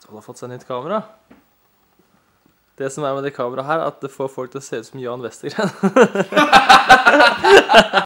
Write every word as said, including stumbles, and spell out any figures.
Alle har fått seg nytt kamera. Det som er med det kameraet her, er at det får folk til å se ut som Jan Vestergren.